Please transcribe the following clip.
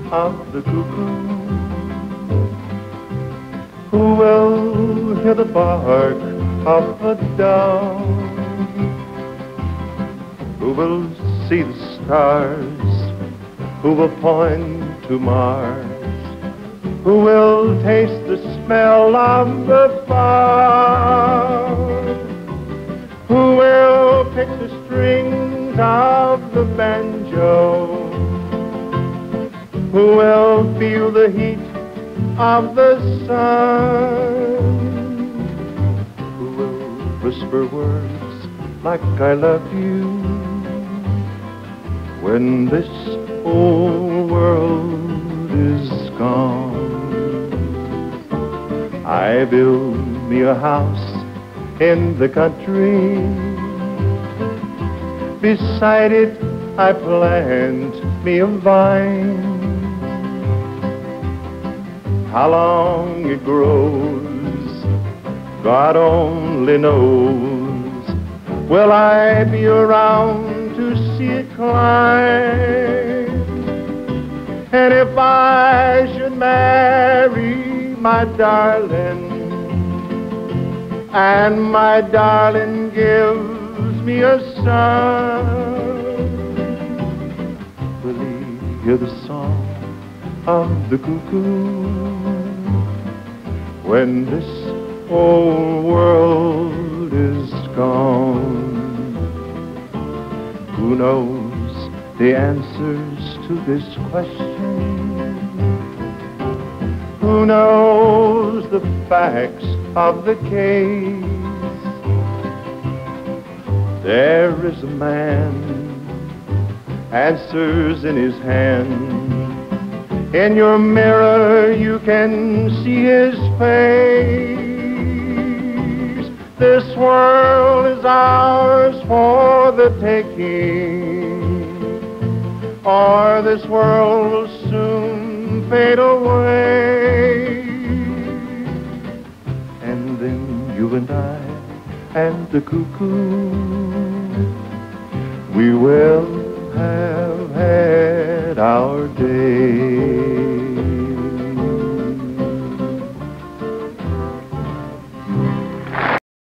of the cuckoo? Who will hear the bark of a dove? Who will see the stars? Who will point to Mars? Who will taste the smell of the flower? Who will pick the strings of the banjo? Who will feel the heat of the sun? Who will whisper words like I love you when this whole world is gone? I build me a house in the country. Beside it I plant me a vine. How long it grows, God only knows. Will I be around to see it climb? And if I should marry my darling, and my darling gives me a son, will he hear the song of the cuckoo when this whole world is gone? Who knows the answers to this question? Who knows the facts of the case? There is a man, answers in his hand. In your mirror you can see his face. This world is ours for the taking, or this world will soon fade away. And then you and I and the cuckoo, we will have had our day.